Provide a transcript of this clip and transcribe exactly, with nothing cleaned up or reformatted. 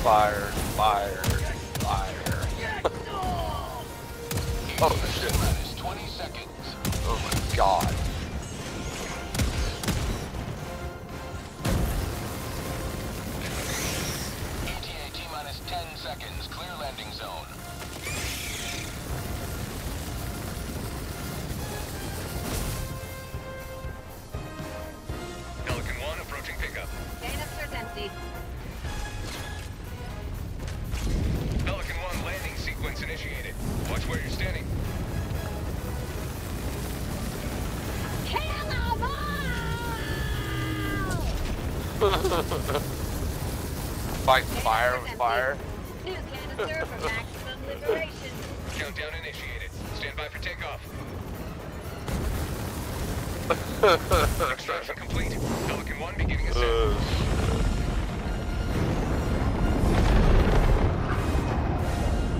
Fire, fire, fire. Oh shit. twenty seconds. Oh my god. E T A T minus ten seconds. Clear landing zone. Pelican one approaching pickup. Canisters empty. Pelican one landing sequence initiated. Watch where you're standing. Fight fire with fire. New canister for maximum liberation. Countdown initiated. Stand by for takeoff. Extraction complete. Pelican one beginning ascent. Uh,